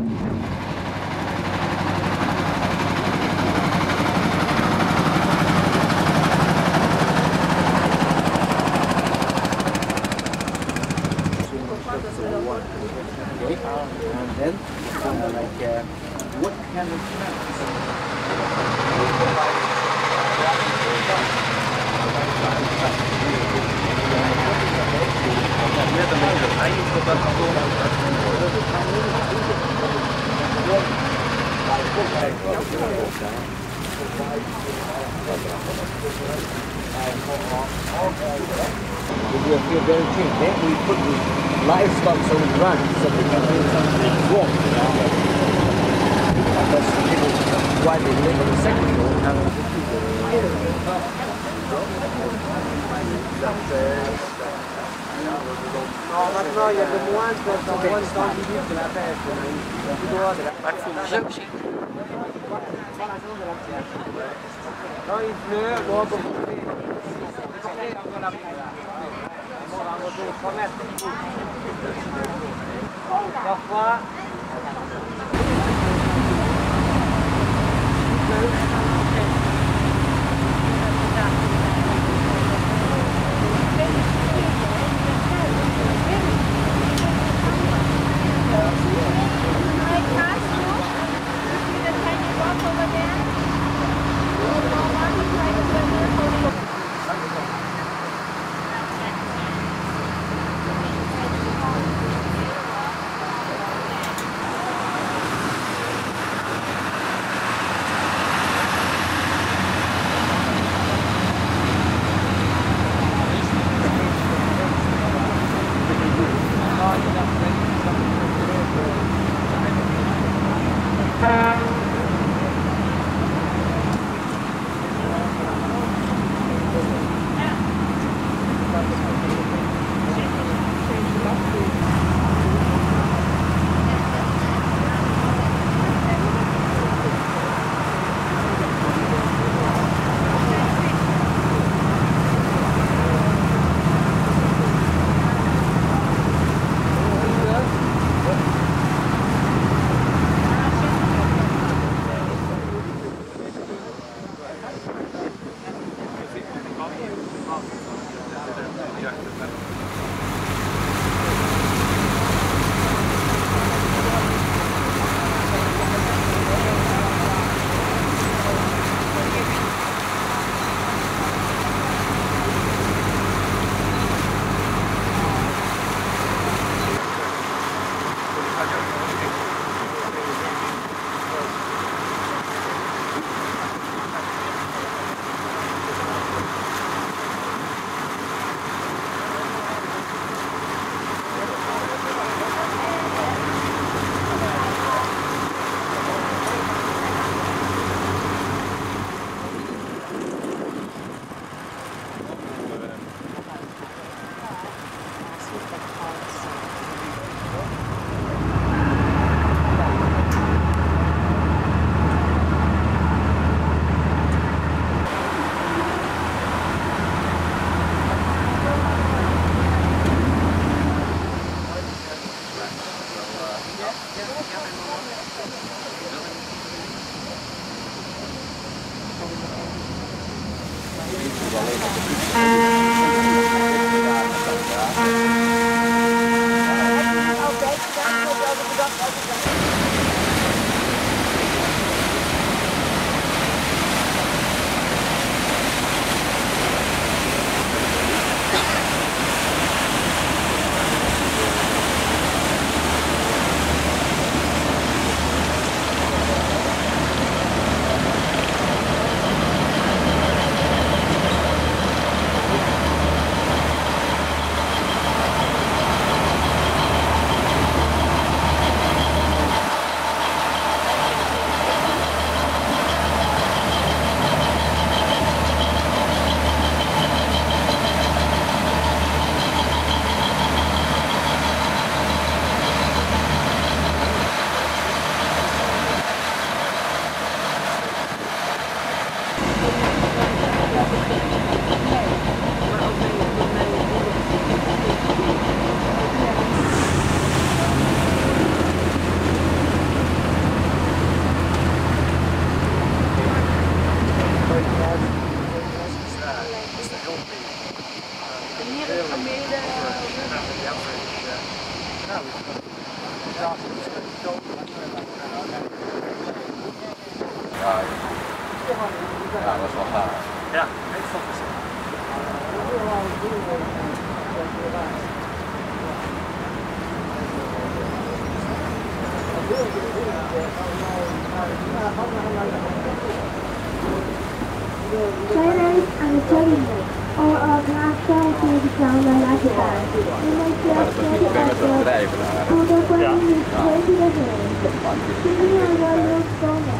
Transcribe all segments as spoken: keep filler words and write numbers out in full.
Okay, and then uh, like uh, what kind of plants? We do a few very cheap. Then we put the livestock on the ground so they can do something warm. Because people, while they live on the second floor, have Non, maintenant il y a de moins de temps dans l'idée de la pêche. Tu dois de la quand il pleut, bon, pour parfois Ja, dat is wel gaaf. Ja, heel fantastisch. Playdates aan de jogging or of national activity from the lifestyle. You may Maar dat just is get niet it ver at met zo'n the bedrijven daar. order when Ja. you play to the hand. Keeping your road stronger.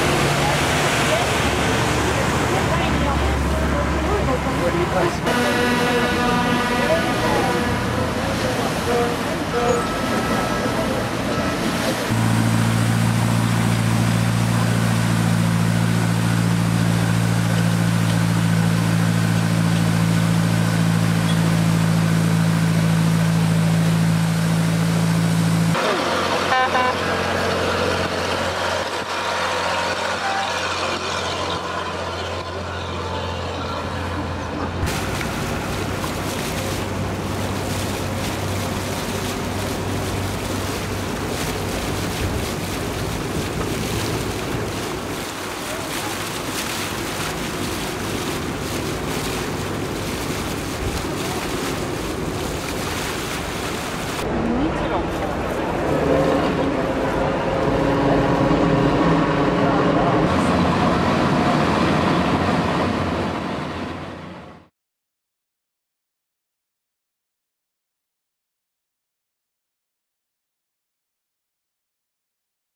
What do you guys